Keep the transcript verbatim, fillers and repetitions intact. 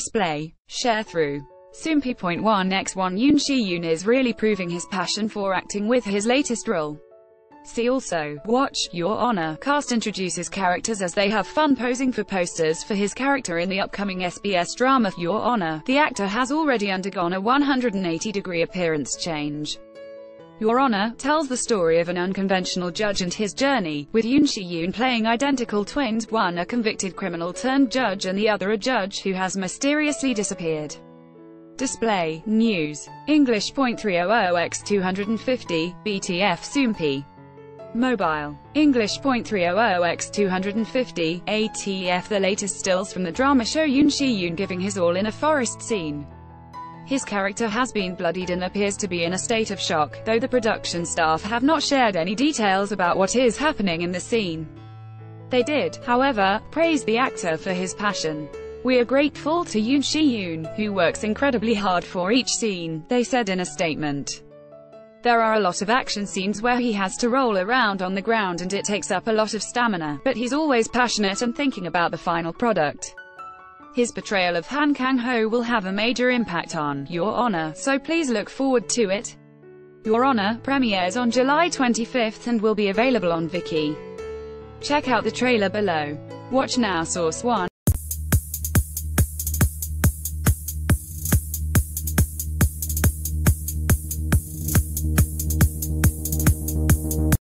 Display. Sharethrough. Soompi point one by one Yoon Shi Yoon is really proving his passion for acting with his latest role. See also. Watch. Your Honor. Cast introduces characters as they have fun posing for posters for his character in the upcoming S B S drama Your Honor. The actor has already undergone a one hundred eighty degree appearance change. Your Honor tells the story of an unconventional judge and his journey, with Yoon Shi Yoon playing identical twins, one a convicted criminal turned judge and the other a judge who has mysteriously disappeared. Display. News. English point three hundred by two fifty, B T F Soompi. Mobile. English point three hundred by two fifty, A T F. The latest stills from the drama show Yoon Shi Yoon giving his all in a forest scene. His character has been bloodied and appears to be in a state of shock, though the production staff have not shared any details about what is happening in the scene. They did, however, praise the actor for his passion. "We are grateful to Yoon Shi Yoon, who works incredibly hard for each scene," they said in a statement. "There are a lot of action scenes where he has to roll around on the ground and it takes up a lot of stamina, but he's always passionate and thinking about the final product. His portrayal of Han Kang-ho will have a major impact on Your Honor, so please look forward to it." Your Honor premieres on July twenty-fifth and will be available on Viki. Check out the trailer below. Watch now. Source one.